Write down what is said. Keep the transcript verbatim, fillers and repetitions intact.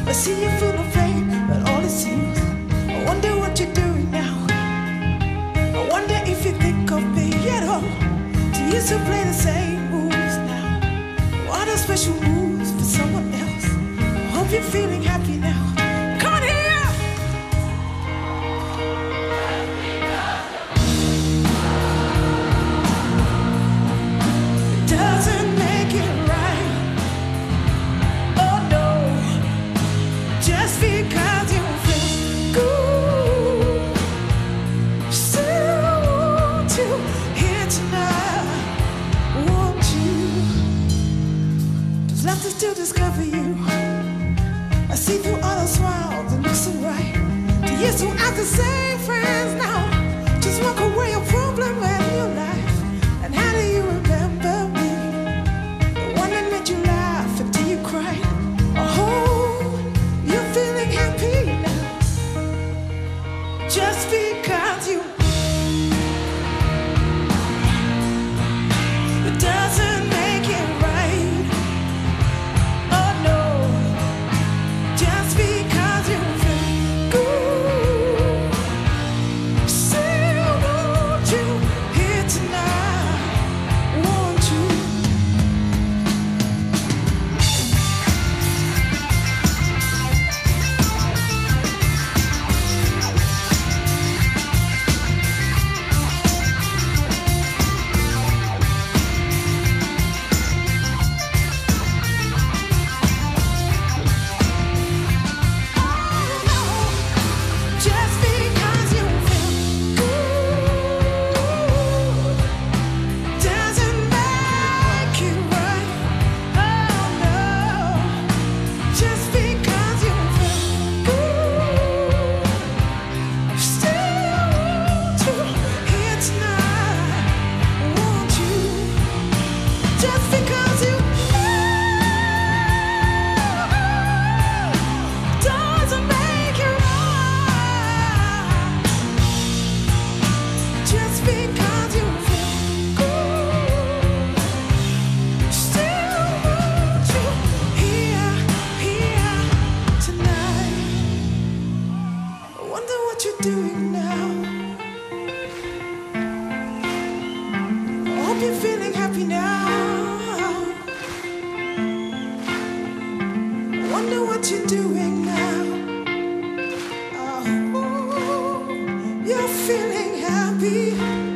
I see you feel no pain, but all it seems. I wonder what you're doing now. I wonder if you think of me at all. Do you still play the same moves now? What are special moves for someone else? I hope you're feeling happy now. Come on here! It doesn't make it right. Oh no. Just because you feel good, still want you here tonight. Want you? There's left to still discover you. I see through all those smiles and look so right. Do you still act the same friends now? Just walk away your problem in your life. And how do you remember me? The one that made you laugh until you cried. Oh, you're feeling happy now. Just because you. It doesn't make it right. Oh no. Just because you feel good, still want you here tonight. Want you? Just because you feel good doesn't make it right. Oh no. Just because you feel good, still want you here tonight. Want you? Just because you doesn't make it right. Just because you feel good, still want you here, here tonight. I wonder what you're doing now. I hope you're feeling happy now. I wonder what you're doing now. Oh, you're feeling happy.